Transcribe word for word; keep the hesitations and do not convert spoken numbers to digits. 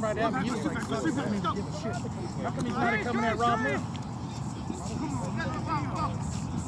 right there. You like, how come he's not coming at Rob now?